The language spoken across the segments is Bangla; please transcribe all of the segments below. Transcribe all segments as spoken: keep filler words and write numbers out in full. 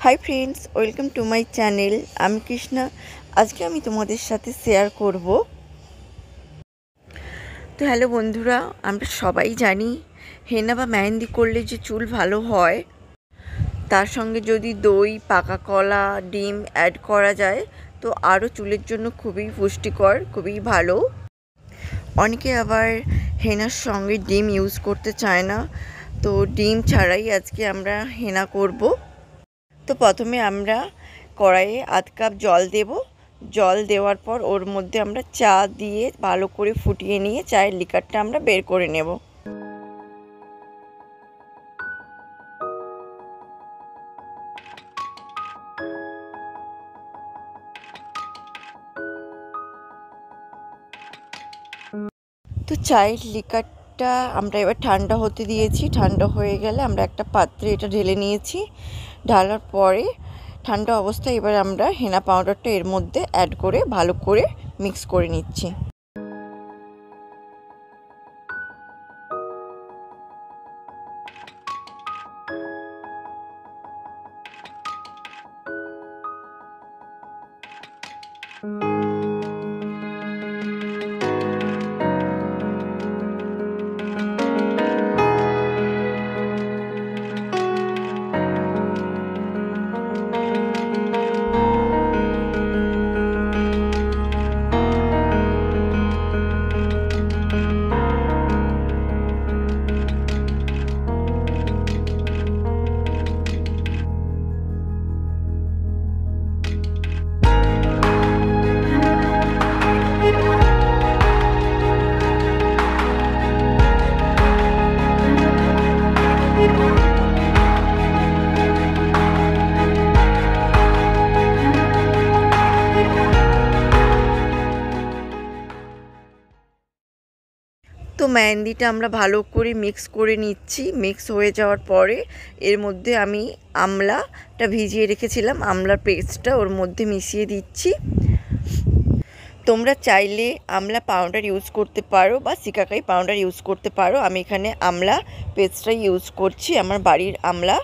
High friends, welcome to my channel. আমি কৃষ্ণা। আজকে আমি তোমাদের সাথে শেয়ার করব। তো হ্যালো বন্ধুরা, আমরা সবাই জানি হেনা বা মেহেন্দি করলে যে চুল ভালো হয়, তার সঙ্গে যদি দই, পাকা কলা, ডিম অ্যাড করা যায় তো আরও চুলের জন্য খুবই পুষ্টিকর, খুবই ভালো। অনেকে আবার হেনার সঙ্গে ডিম ইউজ করতে চায় না, তো ডিম ছাড়াই আজকে আমরা হেনা করব। তো প্রথমে আমরা কড়াইয়ে আধ কাপ জল দেব। জল দেওয়ার পর ওর মধ্যে আমরা চা দিয়ে ভালো করে ফুটিয়ে নিয়ে চায়ের লিকারটা আমরা বের করে নেব। তো চায়ের লিকারটা আমরা এবার ঠান্ডা হতে দিয়েছি। ঠান্ডা হয়ে গেলে আমরা একটা পাত্রে এটা ঢেলে নিয়েছি। ঢালার পরে ঠান্ডা অবস্থায় এবার আমরা হেনা পাউডারটা এর মধ্যে অ্যাড করে ভালো করে মিক্স করে নিচ্ছি। তো মেহেন্দিটা আমরা ভালো করে মিক্স করে নিচ্ছি। মিক্স হয়ে যাওয়ার পরে এর মধ্যে আমি আমলাটা ভিজিয়ে রেখেছিলাম, আমলার পেস্টটা ওর মধ্যে মিশিয়ে দিচ্ছি। তোমরা চাইলে আমলা পাউডার ইউজ করতে পারো বা সিকাকাই পাউডার ইউজ করতে পারো। আমি এখানে আমলা পেস্টটাই ইউজ করছি, আমার বাড়ির আমলা।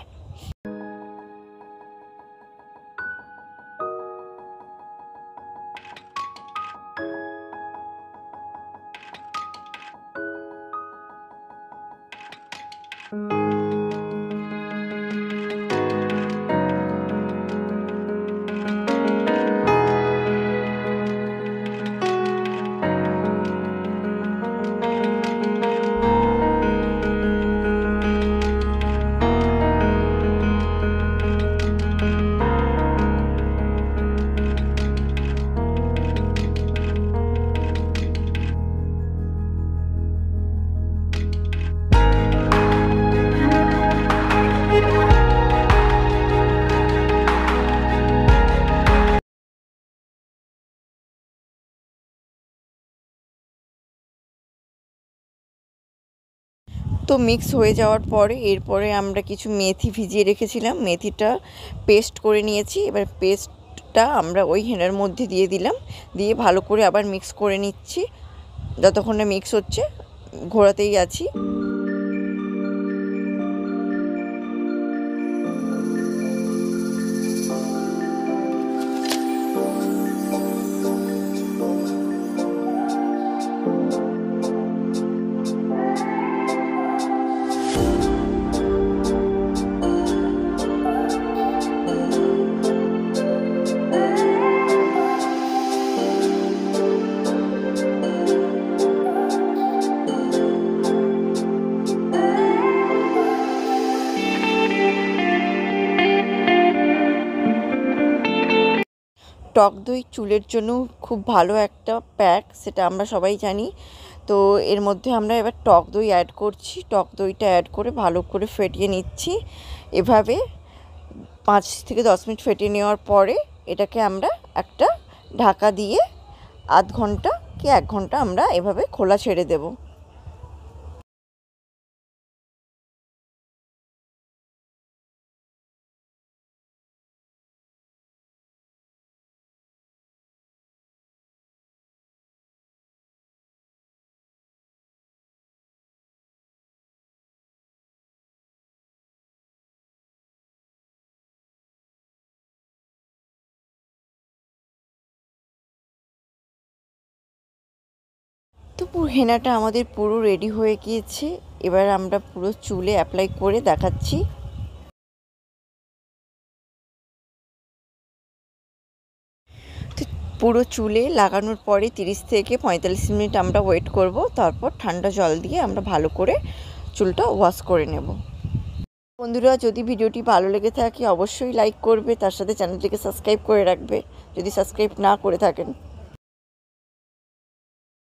তো মিক্স হয়ে যাওয়ার পরে এরপরে আমরা কিছু মেথি ভিজিয়ে রেখেছিলাম, মেথিটা পেস্ট করে নিয়েছি। এবার পেস্টটা আমরা ওই হেনার মধ্যে দিয়ে দিলাম, দিয়ে ভালো করে আবার মিক্স করে নিচ্ছি। যতক্ষণ না মিক্স হচ্ছে ঘোরাতেই আছি। টক দই চুলের জন্য খুব ভালো একটা প্যাক, সেটা আমরা সবাই জানি। তো এর মধ্যে আমরা এবার টক দই অ্যাড করছি। টক দইটা অ্যাড করে ভালো করে ফেটিয়ে নিচ্ছি। এভাবে পাঁচ থেকে দশ মিনিট ফেটিয়ে নেওয়ার পরে এটাকে আমরা একটা ঢাকা দিয়ে আধ ঘন্টা কি এক ঘন্টা আমরা এভাবে খোলা ছেড়ে দেব। তো পুরো হেনাটা আমাদের পুরো রেডি হয়ে গিয়েছে। এবার আমরা পুরো চুলে অ্যাপ্লাই করে দেখাচ্ছি। তো পুরো চুলে লাগানোর পরে তিরিশ থেকে পঁয়তাল্লিশ মিনিট আমরা ওয়েট করব, তারপর ঠান্ডা জল দিয়ে আমরা ভালো করে চুলটা ওয়াশ করে নেব। বন্ধুরা, যদি ভিডিওটি ভালো লেগে থাকে অবশ্যই লাইক করবে, তার সাথে চ্যানেলটিকে সাবস্ক্রাইব করে রাখবে যদি সাবস্ক্রাইব না করে থাকেন।